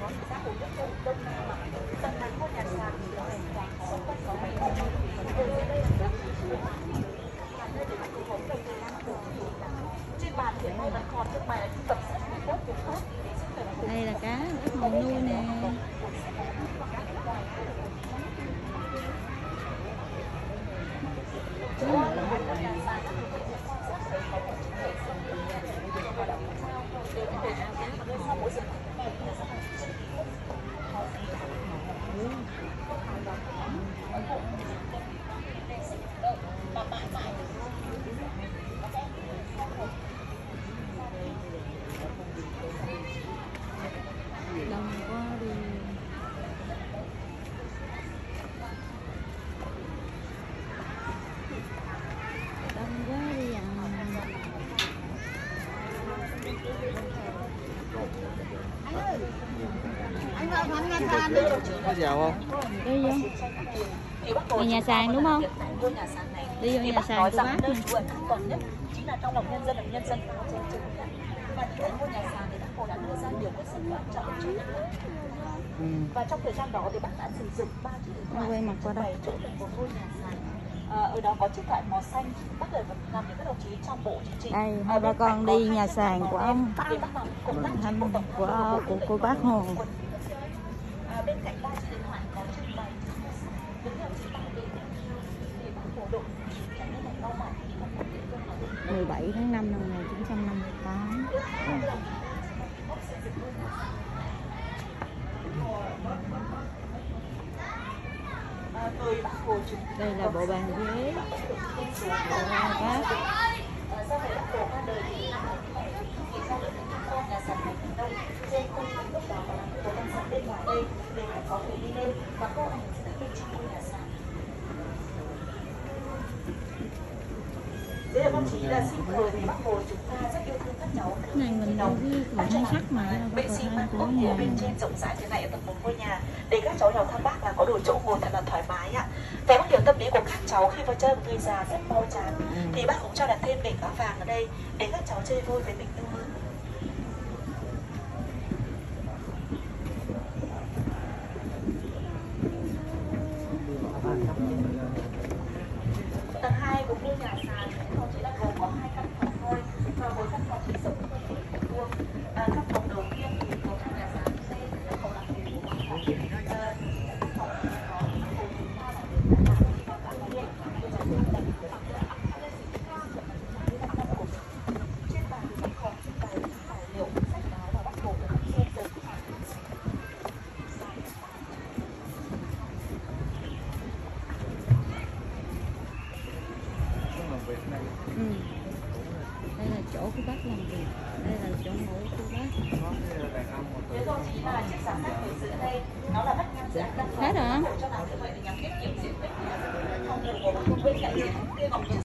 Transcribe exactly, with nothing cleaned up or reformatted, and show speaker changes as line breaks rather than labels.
Đây là cá bắt nguồn nuôi nè. Đông quá đi. Đông quá đi à.
Có giàu không?
Đi vô. Đi nhà sàn đúng không? Đi vô nhà sàn của bác nè.
Chính là trong lòng nhân dân là nhân dân bao trên chừng nhận. Và tại ngôi nhà sàn thì bác Hồ đã đưa ra nhiều quyết sách quan trọng cho đất nước.
Ừ.
Và trong thời gian đó thì bác đã sử dụng ba chiếc điện thoại
quay mặt qua đây.
chỗ gần một ngôi nhà sàn. À, ở đó có chiếc thoại màu xanh, bác để làm những các đồng chí trong bộ chính trị.
Đây hai ba con đi nhà sàn của ông Thanh của của của bác Hồ.
À, bên cạnh ba chiếc điện thoại có trưng bày những đồng chí bảo vệ để bác Hồ đội tránh những mảnh đau mỏi
mười bảy tháng năm năm một nghìn chín trăm năm mươi tám. Đây là bộ bàn ghế của bác.
Sau này bác Hồ ra đời thì năm hai nghìn không trăm lẻ tám nhà sàn Thành Đông trên không gian lúc đó là của căn sàn bên ngoài đây để có thể đi lên và cô ảnh sẽ bên trong ngôi nhà sàn. Đây là con chỉ là sinh thời thì bác Hồ chúng ta rất yêu thương các cháu.
Cái này mình đâu biết còn hay sắc mà
vệ sinh ban công của bên trên rộng rãi thế này ở tầng một ngôi nhà để các cháu vào thăm bác là có đủ chỗ ngồi thật là thoải mái ạ. Và bác hiểu tâm lý của các cháu khi vào chơi một người già rất đau chán thì bác cũng cho đặt thêm bể cá vàng ở đây để các cháu chơi vui với tình yêu hơn. Tầng hai của ngôi nhà sàn không chỉ là gồm có hai căn phòng thôi và mỗi căn phòng chỉ rộng hơn mười mét vuông. À, căn phòng đầu tiên thì có căn nhà sàn xây là phòng làm việc của bác Hồ. À, căn phòng có phòng chúng ta là để làm việc và làm việc trên bàn thì bác Hồ trưng bày những tài liệu sách báo và bác Hồ đã xem từ
Ừ. Đây là chỗ của bác làm việc, đây là chỗ ngủ của bác.
thế rồi chỉ là chiếc giá sách ở giữa đây nó là vách ngăn giữa căn phòng
Hết rồi hả?
cho làm như vậy để nhằm tiết kiệm diện tích không ngủ của bác Hồ bên cạnh diện kia còn